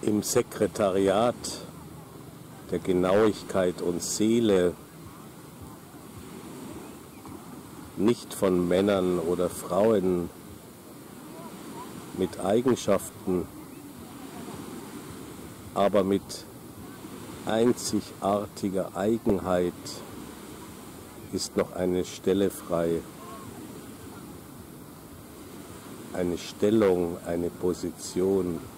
Im Sekretariat der Genauigkeit und Seele nicht von Männern oder Frauen mit Eigenschaften, aber mit einzigartiger Eigenheit ist noch eine Stelle frei, eine Stellung, eine Position.